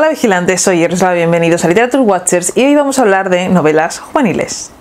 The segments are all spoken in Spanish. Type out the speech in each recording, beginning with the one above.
Hola vigilantes, soy Yaroslava, bienvenidos a Literature Watchers y hoy vamos a hablar de novelas juveniles.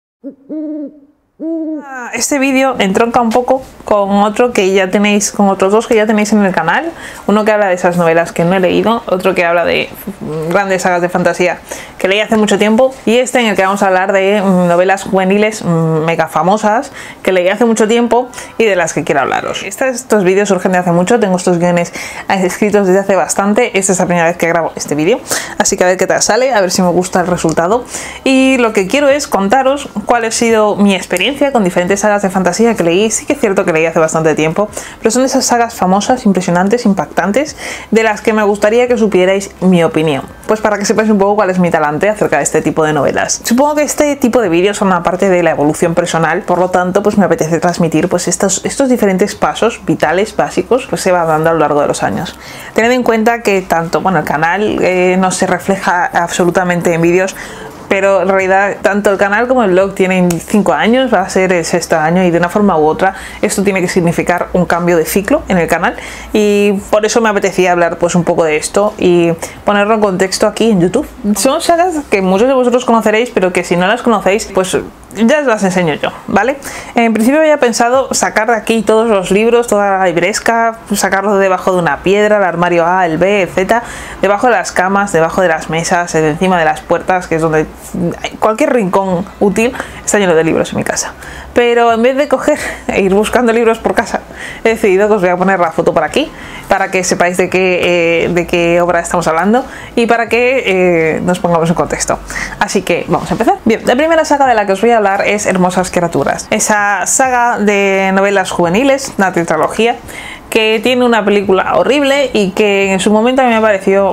Este vídeo entronca un poco con otro que ya tenéis, con otros dos que ya tenéis en el canal. Uno que habla de esas novelas que no he leído, otro que habla de grandes sagas de fantasía que leí hace mucho tiempo, y este en el que vamos a hablar de novelas juveniles mega famosas que leí hace mucho tiempo y de las que quiero hablaros. Estos vídeos surgen de hace mucho, tengo estos guiones escritos desde hace bastante. Esta es la primera vez que grabo este vídeo, así que a ver qué tal sale, a ver si me gusta el resultado. Y lo que quiero es contaros cuál ha sido mi experiencia con diferentes sagas de fantasía que leí. Sí que es cierto que leí hace bastante tiempo, pero son esas sagas famosas, impresionantes, impactantes, de las que me gustaría que supierais mi opinión, pues para que sepáis un poco cuál es mi talante acerca de este tipo de novelas. Supongo que este tipo de vídeos son una parte de la evolución personal, por lo tanto pues me apetece transmitir pues estos diferentes pasos vitales, básicos, pues se van dando a lo largo de los años. Tened en cuenta que tanto, bueno, el canal no se refleja absolutamente en vídeos, pero en realidad tanto el canal como el blog tienen 5 años, va a ser el 6º año, y de una forma u otra esto tiene que significar un cambio de ciclo en el canal, y por eso me apetecía hablar pues un poco de esto y ponerlo en contexto aquí en YouTube. Son sagas que muchos de vosotros conoceréis, pero que si no las conocéis pues ya os las enseño yo, ¿vale? En principio había pensado sacar de aquí todos los libros, toda la libresca, sacarlos de debajo de una piedra, el armario A, el B, etc., debajo de las camas, debajo de las mesas, encima de las puertas, que es donde cualquier rincón útil está lleno de libros en mi casa. Pero en vez de coger e ir buscando libros por casa, he decidido que os voy a poner la foto por aquí para que sepáis de qué obra estamos hablando y para que nos pongamos en contexto. Así que vamos a empezar. Bien, la primera saga de la que os voy a hablar es Hermosas criaturas. Esa saga de novelas juveniles, una tetralogía, que tiene una película horrible y que en su momento a mí me pareció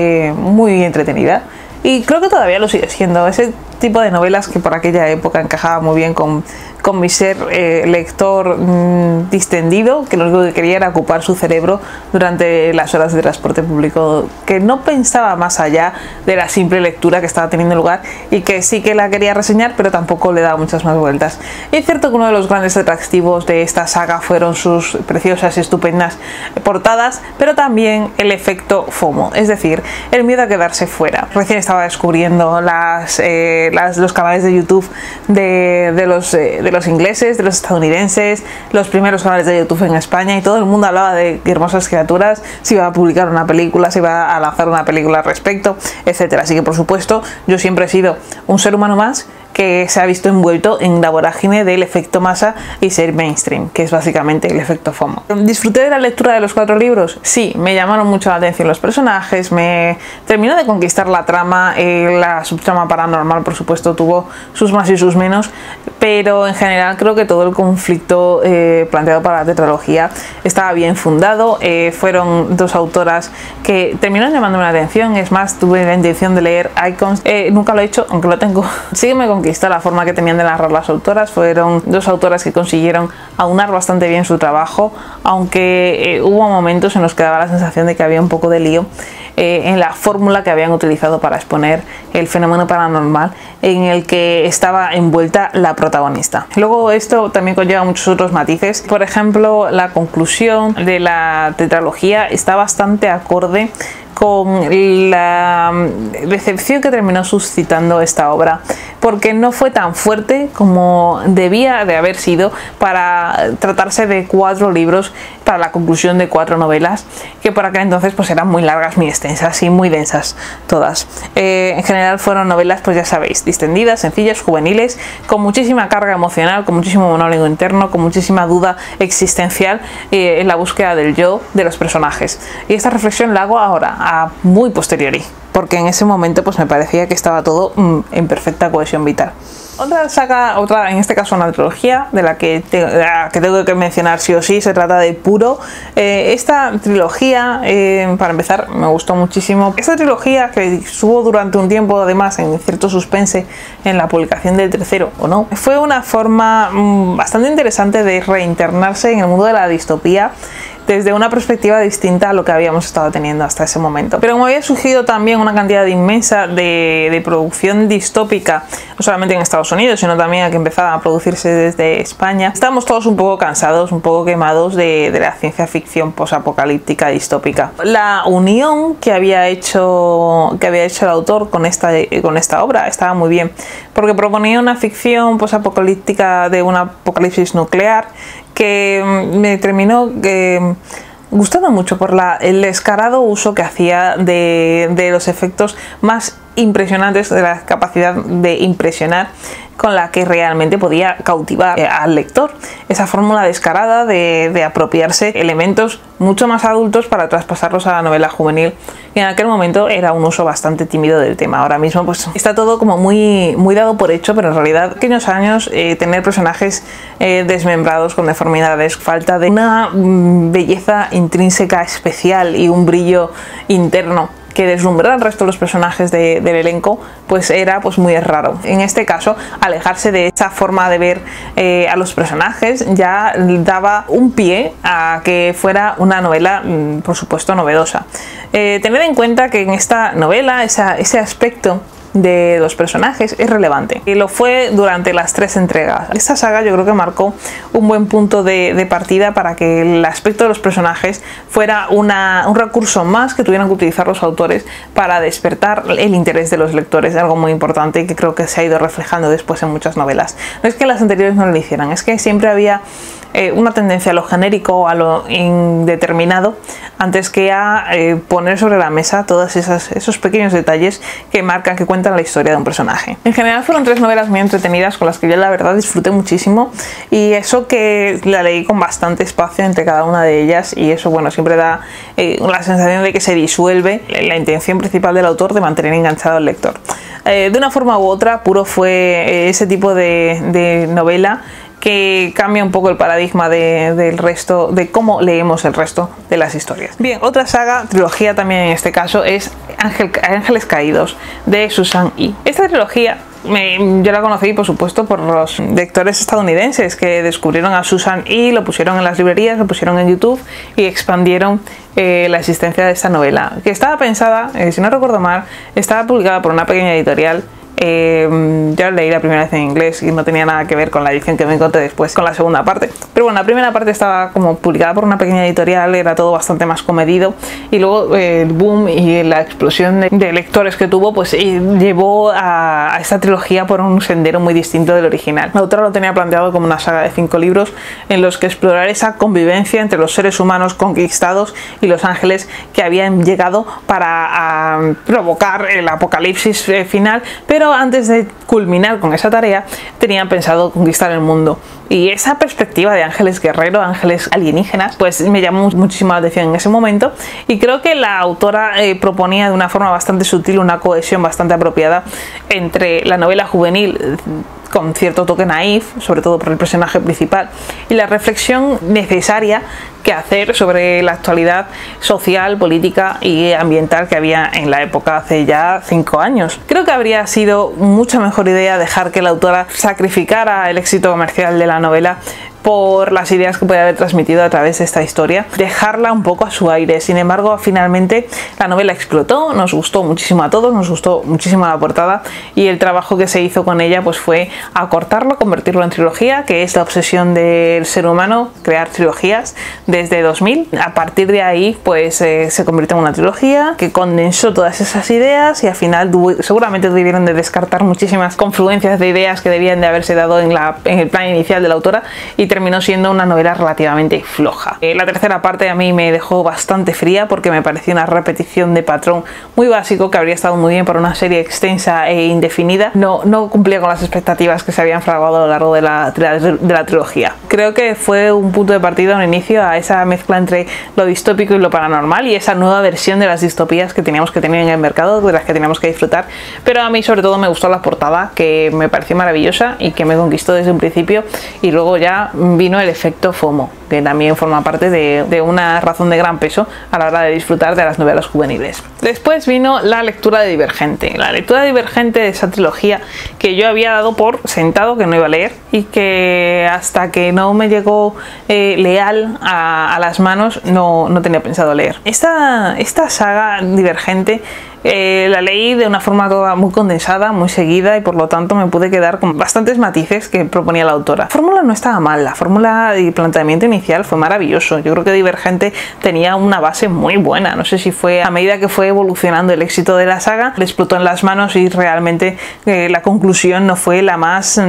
muy entretenida. Y creo que todavía lo sigue siendo. Ese tipo de novelas que por aquella época encajaba muy bien con mi ser lector distendido, que lo único que quería era ocupar su cerebro durante las horas de transporte público, que no pensaba más allá de la simple lectura que estaba teniendo lugar, y que sí que la quería reseñar, pero tampoco le daba muchas más vueltas. Y es cierto que uno de los grandes atractivos de esta saga fueron sus preciosas y estupendas portadas, pero también el efecto FOMO, es decir, el miedo a quedarse fuera. Recién estaba descubriendo los canales de YouTube de los ingleses, de los estadounidenses, los primeros canales de YouTube en España, y todo el mundo hablaba de Hermosas criaturas, se iba a publicar una película, se iba a lanzar una película al respecto, etcétera. Así que por supuesto yo siempre he sido un ser humano más que se ha visto envuelto en la vorágine del efecto masa y ser mainstream, que es básicamente el efecto FOMO. ¿Disfruté de la lectura de los 4 libros? Sí, me llamaron mucho la atención los personajes, me terminó de conquistar la trama, la subtrama paranormal por supuesto tuvo sus más y sus menos, pero en general creo que todo el conflicto planteado para la tetralogía estaba bien fundado. Fueron 2 autoras que terminaron llamándome la atención. Es más, tuve la intención de leer Icons, nunca lo he hecho, aunque lo tengo. Sí que me conquistó la forma que tenían de narrar las autoras. Fueron 2 autoras que consiguieron aunar bastante bien su trabajo, aunque hubo momentos en los que daba la sensación de que había un poco de lío en la fórmula que habían utilizado para exponer el fenómeno paranormal en el que estaba envuelta la protagonista. Luego esto también conlleva muchos otros matices. Por ejemplo, la conclusión de la tetralogía está bastante acorde con la decepción que terminó suscitando esta obra, porque no fue tan fuerte como debía de haber sido para tratarse de 4 libros, para la conclusión de 4 novelas, que por aquel entonces pues eran muy largas, muy extensas y muy densas todas. En general fueron novelas, pues ya sabéis, distendidas, sencillas, juveniles, con muchísima carga emocional, con muchísimo monólogo interno, con muchísima duda existencial en la búsqueda del yo de los personajes. Y esta reflexión la hago ahora, a muy posteriori, porque en ese momento pues me parecía que estaba todo en perfecta cohesión vital. Otra saga, en este caso una trilogía, de la que tengo que mencionar sí o sí, se trata de Puro. Esta trilogía, para empezar, me gustó muchísimo. Esta trilogía, que estuvo durante un tiempo además en cierto suspense en la publicación del tercero o no, fue una forma bastante interesante de reinternarse en el mundo de la distopía desde una perspectiva distinta a lo que habíamos estado teniendo hasta ese momento. Pero como había surgido también una cantidad inmensa de producción distópica no solamente en Estados Unidos, sino también a que empezaba a producirse desde España. Estábamos todos un poco cansados, un poco quemados de la ciencia ficción posapocalíptica distópica. La unión que había hecho el autor con esta obra estaba muy bien, porque proponía una ficción posapocalíptica de un apocalipsis nuclear que me terminó gustando mucho por el descarado uso que hacía de los efectos más impresionantes, de la capacidad de impresionar con la que realmente podía cautivar al lector. Esa fórmula descarada de apropiarse elementos mucho más adultos para traspasarlos a la novela juvenil, y en aquel momento era un uso bastante tímido del tema. Ahora mismo pues está todo como muy dado por hecho, pero en realidad en aquellos años tener personajes desmembrados con deformidades, falta de una belleza intrínseca especial y un brillo interno que deslumbrara al resto de los personajes del elenco, pues era pues muy raro. En este caso, alejarse de esa forma de ver a los personajes ya daba un pie a que fuera una novela, por supuesto, novedosa. Tened en cuenta que en esta novela ese aspecto de los personajes es relevante, y lo fue durante las 3 entregas. Esta saga yo creo que marcó un buen punto de partida para que el aspecto de los personajes fuera un recurso más que tuvieran que utilizar los autores para despertar el interés de los lectores, algo muy importante y que creo que se ha ido reflejando después en muchas novelas. No es que las anteriores no lo hicieran, es que siempre había una tendencia a lo genérico o a lo indeterminado antes que a poner sobre la mesa todos esos pequeños detalles que marcan, que cuentan la historia de un personaje. En general fueron 3 novelas muy entretenidas con las que yo la verdad disfruté muchísimo, y eso que la leí con bastante espacio entre cada una de ellas, y eso bueno siempre da la sensación de que se disuelve la intención principal del autor de mantener enganchado al lector. De una forma u otra, Puro fue ese tipo de novela que cambia un poco el paradigma del resto, de cómo leemos el resto de las historias. Bien, otra saga, trilogía también en este caso, es Ángeles Caídos, de Susan Ii. Esta trilogía yo la conocí, por supuesto, por los lectores estadounidenses que descubrieron a Susan Ii, lo pusieron en las librerías, lo pusieron en YouTube y expandieron la existencia de esta novela, que estaba pensada, si no recuerdo mal, estaba publicada por una pequeña editorial. Yo leí la primera vez en inglés y no tenía nada que ver con la edición que me encontré después con la segunda parte, pero bueno, la primera parte estaba como publicada por una pequeña editorial, era todo bastante más comedido, y luego el boom y la explosión de lectores que tuvo pues llevó a esta trilogía por un sendero muy distinto del original. La autora lo tenía planteado como una saga de 5 libros en los que explorar esa convivencia entre los seres humanos conquistados y los ángeles que habían llegado para provocar el apocalipsis final, pero antes de culminar con esa tarea tenían pensado conquistar el mundo. Y esa perspectiva de ángeles guerreros, ángeles alienígenas, pues me llamó muchísimo la atención en ese momento, y creo que la autora proponía de una forma bastante sutil una cohesión bastante apropiada entre la novela juvenil con cierto toque naif, sobre todo por el personaje principal, y la reflexión necesaria que hacer sobre la actualidad social, política y ambiental que había en la época hace ya 5 años. Creo que habría sido mucha mejor idea dejar que la autora sacrificara el éxito comercial de la novela por las ideas que puede haber transmitido a través de esta historia, dejarla un poco a su aire. Sin embargo, finalmente la novela explotó, nos gustó muchísimo a todos, nos gustó muchísimo la portada, y el trabajo que se hizo con ella pues fue acortarlo, convertirlo en trilogía, que es la obsesión del ser humano, crear trilogías desde 2000. A partir de ahí pues se convirtió en una trilogía que condensó todas esas ideas, y al final seguramente tuvieron de descartar muchísimas confluencias de ideas que debían de haberse dado en el plan inicial de la autora, y terminó siendo una novela relativamente floja. La tercera parte a mí me dejó bastante fría porque me pareció una repetición de patrón muy básico que habría estado muy bien para una serie extensa e indefinida. No cumplía con las expectativas que se habían fraguado a lo largo de la trilogía. Creo que fue un punto de partida, un inicio a esa mezcla entre lo distópico y lo paranormal, y esa nueva versión de las distopías que teníamos que tener en el mercado, de las que teníamos que disfrutar. Pero a mí sobre todo me gustó la portada, que me pareció maravillosa y que me conquistó desde un principio, y luego ya vino el efecto FOMO. que también forma parte de una razón de gran peso a la hora de disfrutar de las novelas juveniles. Después vino la lectura de Divergente. La lectura de Divergente de esa trilogía que yo había dado por sentado que no iba a leer y que hasta que no me llegó leal a las manos no tenía pensado leer. Esta saga Divergente la leí de una forma toda muy condensada, muy seguida, y por lo tanto me pude quedar con bastantes matices que proponía la autora. La fórmula no estaba mal, la fórmula y planteamiento inicial fue maravilloso. Yo creo que Divergente tenía una base muy buena. No sé si fue a medida que fue evolucionando el éxito de la saga, le explotó en las manos y realmente la conclusión no fue la más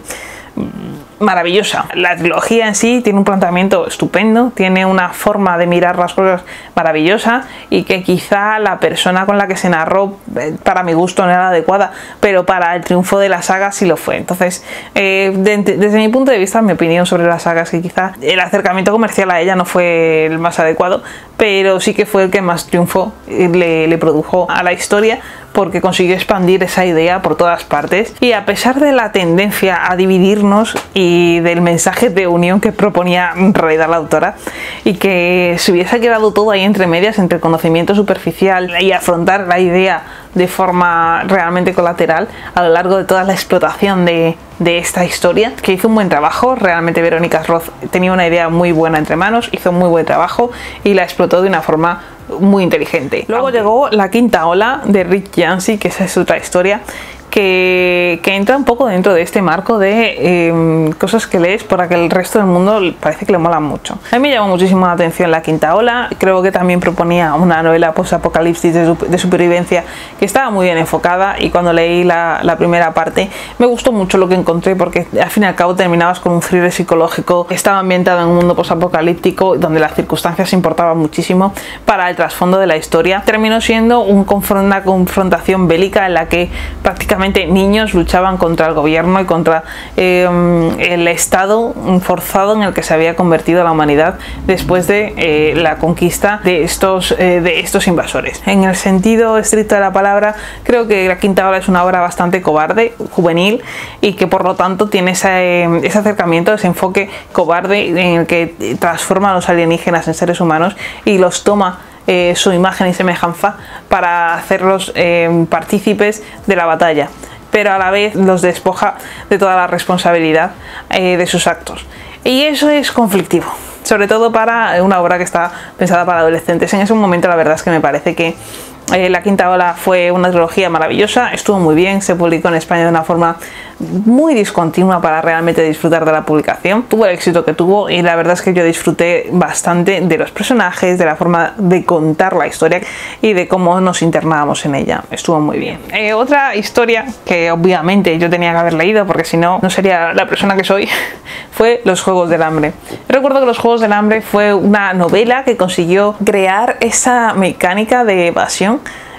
maravillosa. La trilogía en sí tiene un planteamiento estupendo, tiene una forma de mirar las cosas maravillosa, y que quizá la persona con la que se narró para mi gusto no era la adecuada, pero para el triunfo de la saga sí lo fue. Entonces desde mi punto de vista, mi opinión sobre la saga es que quizá el acercamiento comercial a ella no fue el más adecuado, pero sí que fue el que más triunfo le produjo a la historia, porque consiguió expandir esa idea por todas partes, y a pesar de la tendencia a dividirnos y del mensaje de unión que proponía en realidad la autora, y que se hubiese quedado todo ahí entre medias, entre conocimiento superficial y afrontar la idea de forma realmente colateral a lo largo de toda la explotación de esta historia, que hizo un buen trabajo. Realmente Verónica Roth tenía una idea muy buena entre manos, hizo un muy buen trabajo y la explotó de una forma muy inteligente. Luego llegó La quinta ola de Rick Yancey, que esa es otra historia que entra un poco dentro de este marco de cosas que lees para que el resto del mundo parece que le molan mucho. A mí me llamó muchísimo la atención La quinta ola. Creo que también proponía una novela post-apocalipsis de supervivencia que estaba muy bien enfocada, y cuando leí la primera parte me gustó mucho lo que encontré, porque al fin y al cabo terminabas con un thriller psicológico que estaba ambientado en un mundo post-apocalíptico donde las circunstancias importaban muchísimo para el trasfondo de la historia. Terminó siendo una confrontación bélica en la que prácticamente niños luchaban contra el gobierno y contra el estado forzado en el que se había convertido la humanidad después de la conquista de estos invasores. En el sentido estricto de la palabra, creo que La quinta ola es una obra bastante cobarde, juvenil, y que por lo tanto tiene ese acercamiento, ese enfoque cobarde en el que transforma a los alienígenas en seres humanos y los toma su imagen y semejanza para hacerlos partícipes de la batalla, pero a la vez los despoja de toda la responsabilidad de sus actos, y eso es conflictivo, sobre todo para una obra que está pensada para adolescentes. En ese momento la verdad es que me parece que La quinta ola fue una trilogía maravillosa, estuvo muy bien, se publicó en España de una forma muy discontinua para realmente disfrutar de la publicación. Tuvo el éxito que tuvo, y la verdad es que yo disfruté bastante de los personajes, de la forma de contar la historia y de cómo nos internábamos en ella. Estuvo muy bien. Otra historia que obviamente yo tenía que haber leído, porque si no, no sería la persona que soy, fue Los Juegos del Hambre. Recuerdo que Los Juegos del Hambre fue una novela que consiguió crear esa mecánica de evasión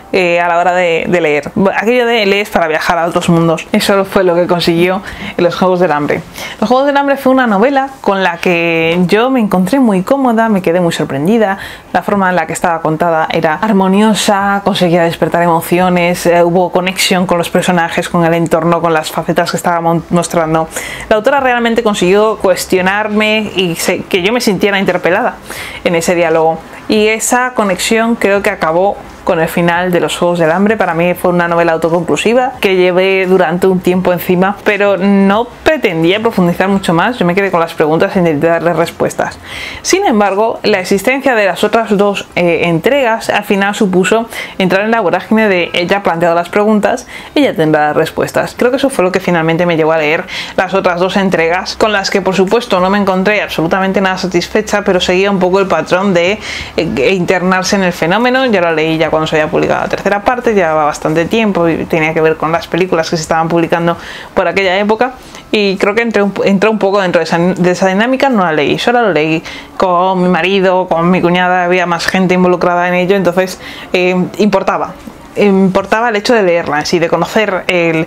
a la hora de leer. Aquello de lees para viajar a otros mundos. Eso fue lo que consiguió en Los Juegos del Hambre. Los Juegos del Hambre fue una novela con la que yo me encontré muy cómoda, me quedé muy sorprendida. La forma en la que estaba contada era armoniosa, conseguía despertar emociones, hubo conexión con los personajes, con el entorno, con las facetas que estaba mostrando. La autora realmente consiguió cuestionarme y que yo me sintiera interpelada en ese diálogo. Y esa conexión creo que acabó con el final de Los Juegos del Hambre. Para mí fue una novela autoconclusiva que llevé durante un tiempo encima, pero no pretendía profundizar mucho más. Yo me quedé con las preguntas e intenté darles respuestas. Sin embargo, la existencia de las otras dos entregas al final supuso entrar en la vorágine de ella ha planteado las preguntas, ella tendrá las respuestas. Creo que eso fue lo que finalmente me llevó a leer las otras dos entregas, con las que por supuesto no me encontré absolutamente nada satisfecha, pero seguía un poco el patrón de internarse en el fenómeno. Ya lo leí ya cuando se había publicado la tercera parte, llevaba bastante tiempo y tenía que ver con las películas que se estaban publicando por aquella época, y creo que entró un poco dentro de esa dinámica. No la leí, solo lo leí con mi marido, con mi cuñada, había más gente involucrada en ello, entonces importaba importaba el hecho de leerla en sí, de conocer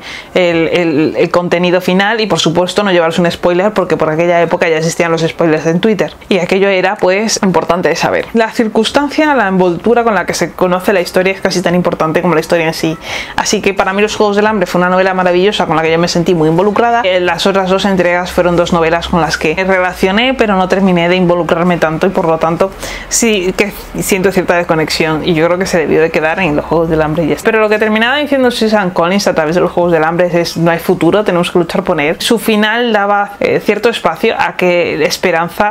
el contenido final y por supuesto no llevarse un spoiler, porque por aquella época ya existían los spoilers en Twitter y aquello era pues importante de saber. La circunstancia, la envoltura con la que se conoce la historia es casi tan importante como la historia en sí, así que para mí Los Juegos del Hambre fue una novela maravillosa con la que yo me sentí muy involucrada. Las otras dos entregas fueron dos novelas con las que me relacioné pero no terminé de involucrarme tanto y por lo tanto sí que siento cierta desconexión y yo creo que se debió de quedar en Los Juegos del Hambre y ya está. Pero lo que terminaba diciendo Susan Collins a través de Los Juegos del Hambre es: no hay futuro, tenemos que luchar por él. Su final daba cierto espacio a que la esperanza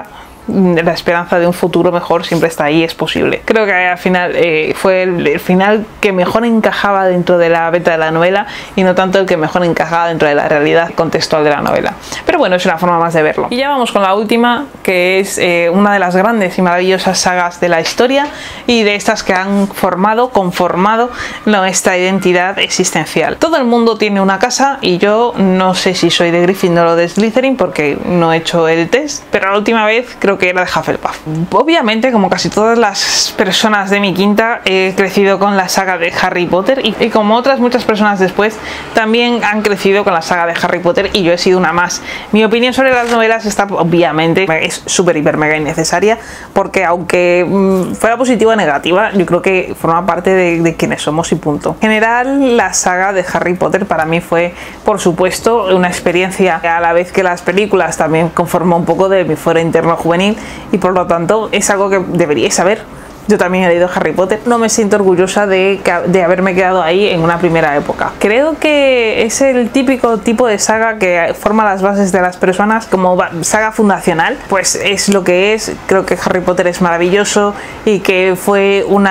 de un futuro mejor siempre está ahí, es posible. Creo que al final fue el final que mejor encajaba dentro de la beta de la novela y no tanto el que mejor encajaba dentro de la realidad contextual de la novela. Pero bueno, es una forma más de verlo. Y ya vamos con la última, que es una de las grandes y maravillosas sagas de la historia y de estas que han conformado nuestra identidad existencial. Todo el mundo tiene una casa y yo no sé si soy de Gryffindor o de Slytherin porque no he hecho el test, pero la última vez creo que era de Hufflepuff. Obviamente, como casi todas las personas de mi quinta, he crecido con la saga de Harry Potter y como otras muchas personas después también han crecido con la saga de Harry Potter y yo he sido una más. Mi opinión sobre las novelas está obviamente es súper hiper mega innecesaria porque aunque fuera positiva o negativa, yo creo que forma parte de quienes somos y punto. En general, la saga de Harry Potter para mí fue, por supuesto, una experiencia a la vez que las películas también conformó un poco de mi fuero interno juvenil y por lo tanto es algo que deberíais saber. Yo también he leído Harry Potter, no me siento orgullosa de haberme quedado ahí en una primera época. Creo que es el típico tipo de saga que forma las bases de las personas como saga fundacional, pues es lo que es. Creo que Harry Potter es maravilloso y que fue un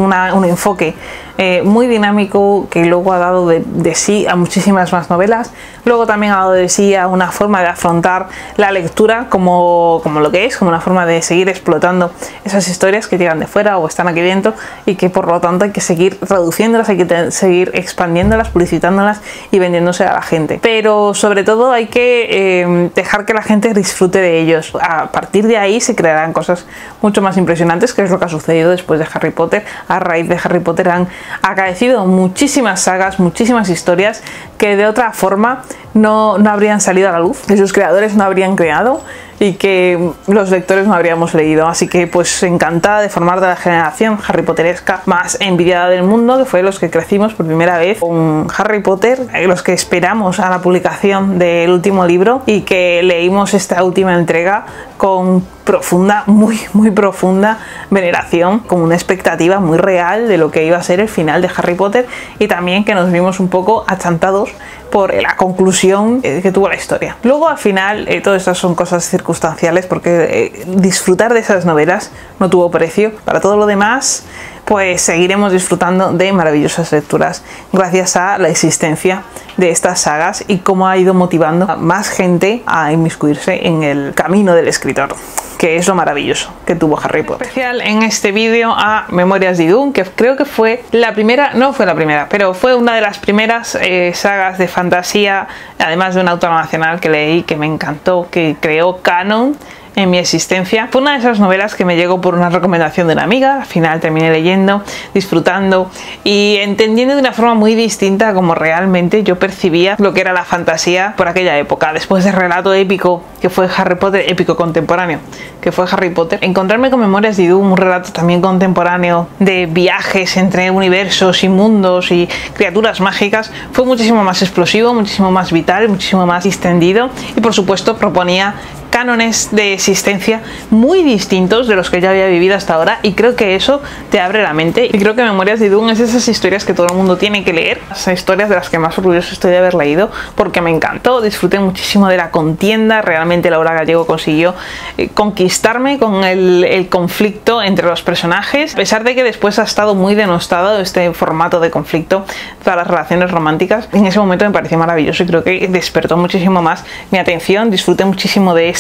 enfoque muy dinámico que luego ha dado de sí a muchísimas más novelas. Luego también ha dado de sí a una forma de afrontar la lectura como lo que es, como una forma de seguir explotando esas historias que llegan de fuera o están aquí dentro y que por lo tanto hay que seguir traduciéndolas, hay que seguir expandiéndolas, publicitándolas y vendiéndose a la gente. Pero sobre todo hay que dejar que la gente disfrute de ellos. A partir de ahí se crearán cosas mucho más impresionantes, que es lo que ha sucedido después de Harry Potter. A raíz de Harry Potter han acaecido muchísimas sagas, muchísimas historias que de otra forma no habrían salido a la luz, que sus creadores no habrían creado y que los lectores no habríamos leído. Así que pues encantada de formar de la generación Harry Potteresca más envidiada del mundo, que fue los que crecimos por primera vez con Harry Potter, los que esperamos a la publicación del último libro y que leímos esta última entrega con profunda, muy profunda veneración, con una expectativa muy real de lo que iba a ser el final de Harry Potter y también que nos vimos un poco achantados por la conclusión que tuvo la historia. Luego al final todo esto son cosas circunstanciales porque disfrutar de esas novelas no tuvo precio. Para todo lo demás pues seguiremos disfrutando de maravillosas lecturas gracias a la existencia de estas sagas y cómo ha ido motivando a más gente a inmiscuirse en el camino del escritor, que es lo maravilloso que tuvo Harry Potter. Especial en este vídeo a Memorias de Idún, que creo que fue la primera, no fue la primera, pero fue una de las primeras sagas de fantasía, además de un autor nacional que leí, que me encantó, que creó canon en mi existencia. Fue una de esas novelas que me llegó por una recomendación de una amiga. Al final terminé leyendo, disfrutando y entendiendo de una forma muy distinta como realmente yo percibía lo que era la fantasía por aquella época. Después del relato épico que fue Harry Potter, épico contemporáneo que fue Harry Potter, encontrarme con Memorias de Idún, un relato también contemporáneo de viajes entre universos y mundos y criaturas mágicas, fue muchísimo más explosivo, muchísimo más vital, muchísimo más extendido y por supuesto proponía cánones de existencia muy distintos de los que ya había vivido hasta ahora y creo que eso te abre la mente y creo que Memorias de Idún es esas historias que todo el mundo tiene que leer, esas historias de las que más orgulloso estoy de haber leído porque me encantó, disfruté muchísimo de la contienda, realmente Laura Gallego consiguió conquistarme con el conflicto entre los personajes, a pesar de que después ha estado muy denostado este formato de conflicto para las relaciones románticas. En ese momento me pareció maravilloso y creo que despertó muchísimo más mi atención, disfruté muchísimo de esa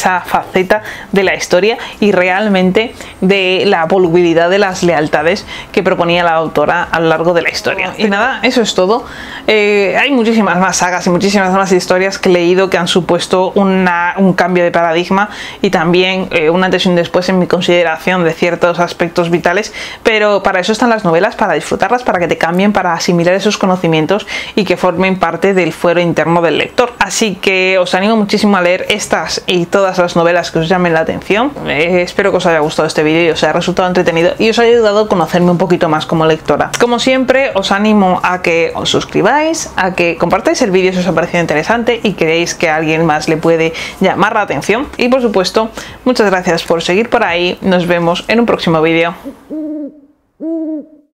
esa faceta de la historia y realmente de la volubilidad de las lealtades que proponía la autora a lo largo de la historia. Y nada, eso es todo. Hay muchísimas más sagas y muchísimas más historias que he leído que han supuesto un cambio de paradigma y también un antes y un después en mi consideración de ciertos aspectos vitales, pero para eso están las novelas, para disfrutarlas, para que te cambien, para asimilar esos conocimientos y que formen parte del fuero interno del lector. Así que os animo muchísimo a leer estas y todas las novelas que os llamen la atención. Espero que os haya gustado este vídeo y os haya resultado entretenido y os haya ayudado a conocerme un poquito más como lectora. Como siempre, os animo a que os suscribáis, a que compartáis el vídeo si os ha parecido interesante y creéis que a alguien más le puede llamar la atención. Y por supuesto, muchas gracias por seguir por ahí. Nos vemos en un próximo vídeo.